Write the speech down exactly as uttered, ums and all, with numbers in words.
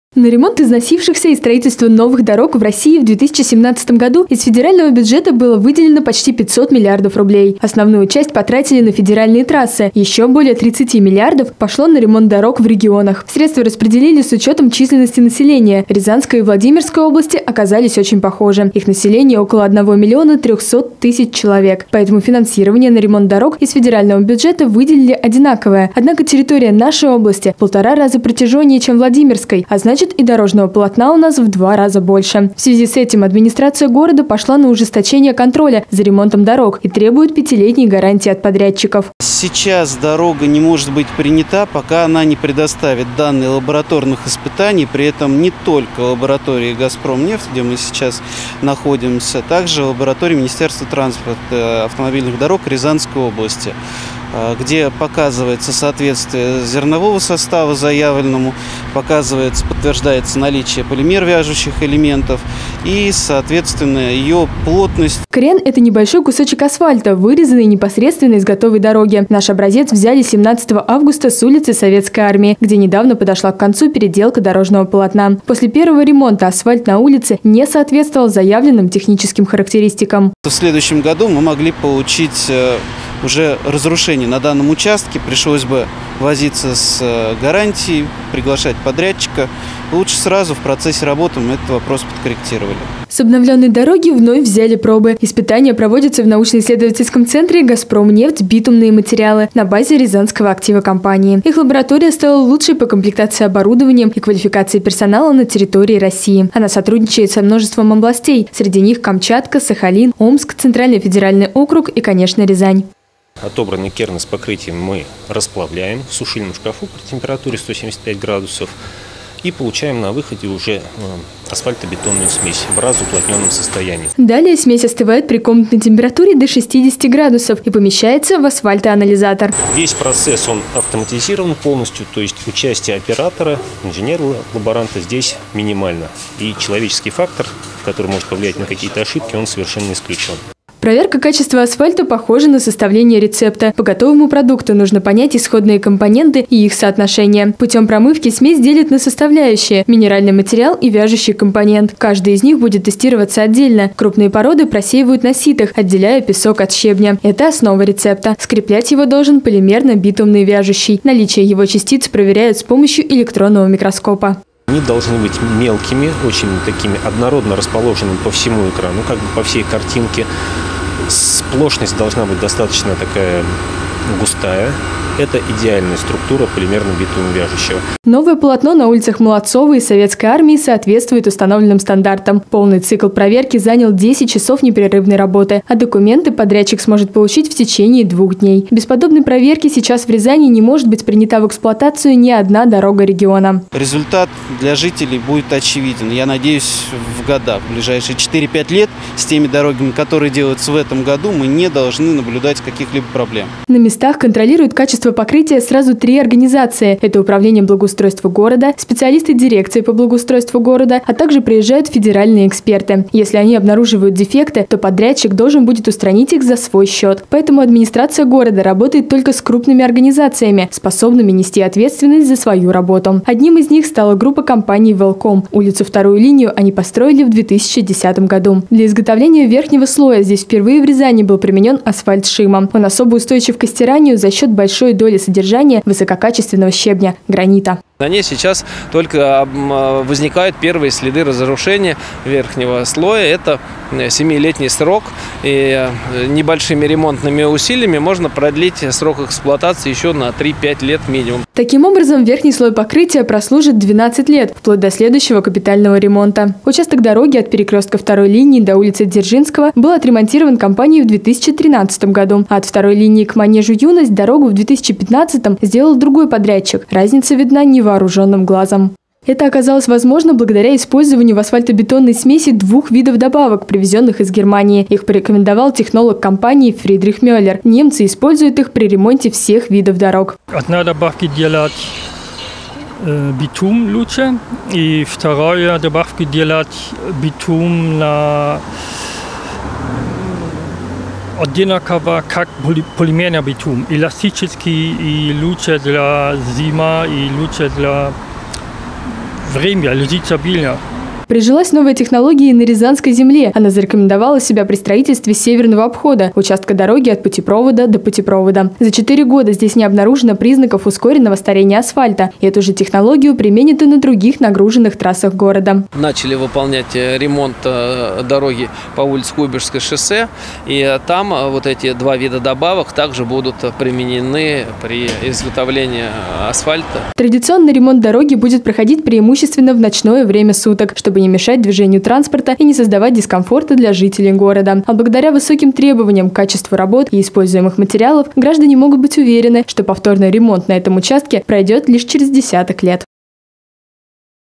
На ремонт износившихся и строительство новых дорог в России в две тысячи семнадцатом году из федерального бюджета было выделено почти пятьсот миллиардов рублей. Основную часть потратили на федеральные трассы. Еще более тридцати миллиардов пошло на ремонт дорог в регионах. Средства распределили с учетом численности населения. Рязанская и Владимирская области оказались очень похожи. Их население около одного миллиона трехсот тысяч человек. Поэтому финансирование на ремонт дорог из федерального бюджета выделили одинаковое. Однако территория нашей области в полтора раза протяженнее, чем Владимирской, а значит, и дорожного полотна у нас в два раза больше. В связи с этим администрация города пошла на ужесточение контроля за ремонтом дорог и требует пятилетней гарантии от подрядчиков. Сейчас дорога не может быть принята, пока она не предоставит данные лабораторных испытаний. При этом не только лаборатории «Газпромнефть», где мы сейчас находимся, также лаборатории Министерства транспорта автомобильных дорог Рязанской области, где показывается соответствие зернового состава заявленному, показывается, подтверждается наличие полимер-вяжущих элементов и, соответственно, ее плотность. Крен – это небольшой кусочек асфальта, вырезанный непосредственно из готовой дороги. Наш образец взяли семнадцатого августа с улицы Советской Армии, где недавно подошла к концу переделка дорожного полотна. После первого ремонта асфальт на улице не соответствовал заявленным техническим характеристикам. В следующем году мы могли получить уже разрушение на данном участке, пришлось бы возиться с гарантией, приглашать подрядчика. Лучше сразу в процессе работы мы этот вопрос подкорректировали. С обновленной дороги вновь взяли пробы. Испытания проводятся в научно-исследовательском центре «Газпромнефть. Битумные материалы» на базе Рязанского актива компании. Их лаборатория стала лучшей по комплектации оборудованием и квалификации персонала на территории России. Она сотрудничает со множеством областей. Среди них Камчатка, Сахалин, Омск, Центральный федеральный округ и, конечно, Рязань. Отобранный керн с покрытием мы расплавляем в сушильном шкафу при температуре сто семьдесят пять градусов и получаем на выходе уже асфальтобетонную смесь в разуплотненном состоянии. Далее смесь остывает при комнатной температуре до шестидесяти градусов и помещается в асфальтоанализатор. Весь процесс он автоматизирован полностью, то есть участие оператора, инженера-лаборанта здесь минимально. И человеческий фактор, который может повлиять на какие-то ошибки, он совершенно исключен. Проверка качества асфальта похожа на составление рецепта. По готовому продукту нужно понять исходные компоненты и их соотношение. Путем промывки смесь делят на составляющие – минеральный материал и вяжущий компонент. Каждый из них будет тестироваться отдельно. Крупные породы просеивают на ситах, отделяя песок от щебня. Это основа рецепта. Скреплять его должен полимерно-битумный вяжущий. Наличие его частиц проверяют с помощью электронного микроскопа. Они должны быть мелкими, очень такими однородно расположенными по всему экрану, как бы по всей картинке. Сплошность должна быть достаточно такая густая. Это идеальная структура полимерно-битумного вяжущего. Новое полотно на улицах Молодцова и Советской Армии соответствует установленным стандартам. Полный цикл проверки занял десять часов непрерывной работы, а документы подрядчик сможет получить в течение двух дней. Без подобной проверки сейчас в Рязани не может быть принята в эксплуатацию ни одна дорога региона. Результат для жителей будет очевиден. Я надеюсь, в года, в ближайшие четыре-пять лет с теми дорогами, которые делаются в этом году, мы не должны наблюдать каких-либо проблем. На местах контролируют качество покрытия сразу три организации. Это Управление благоустройства города, специалисты дирекции по благоустройству города, а также приезжают федеральные эксперты. Если они обнаруживают дефекты, то подрядчик должен будет устранить их за свой счет. Поэтому администрация города работает только с крупными организациями, способными нести ответственность за свою работу. Одним из них стала группа компаний «Велком». Улицу вторую линию они построили в две тысячи десятом году. Для изготовления верхнего слоя здесь впервые в Рязани был применен асфальт «Шима». Он особо устойчив к стиранию за счет большой доли содержания высококачественного щебня – гранита. На ней сейчас только возникают первые следы разрушения верхнего слоя. Это семилетний срок, и небольшими ремонтными усилиями можно продлить срок эксплуатации еще на три-пять лет минимум. Таким образом, верхний слой покрытия прослужит двенадцать лет, вплоть до следующего капитального ремонта. Участок дороги от перекрестка второй линии до улицы Дзержинского был отремонтирован компанией в две тысячи тринадцатом году, а от второй линии к манежу «Юность» дорогу в две тысячи пятнадцатом сделал другой подрядчик. Разница видна невооруженным глазом. Это оказалось возможно благодаря использованию в асфальтобетонной смеси двух видов добавок, привезенных из Германии. Их порекомендовал технолог компании Фридрих Мюллер. Немцы используют их при ремонте всех видов дорог. Одна добавка делает э, битум лучше, и вторая добавка делает битум на одинаково как полимерный битум. Эластический и лучше для зимы, и лучше для время, люди стабильно. Прижилась новая технология и на Рязанской земле. Она зарекомендовала себя при строительстве северного обхода, участка дороги от путепровода до путепровода. За четыре года здесь не обнаружено признаков ускоренного старения асфальта. И эту же технологию применят и на других нагруженных трассах города. Начали выполнять ремонт дороги по улице Куйбышевское шоссе. И там вот эти два вида добавок также будут применены при изготовлении асфальта. Традиционный ремонт дороги будет проходить преимущественно в ночное время суток, чтобы не мешать движению транспорта и не создавать дискомфорта для жителей города. А благодаря высоким требованиям к качеству работ и используемых материалов, граждане могут быть уверены, что повторный ремонт на этом участке пройдет лишь через десяток лет.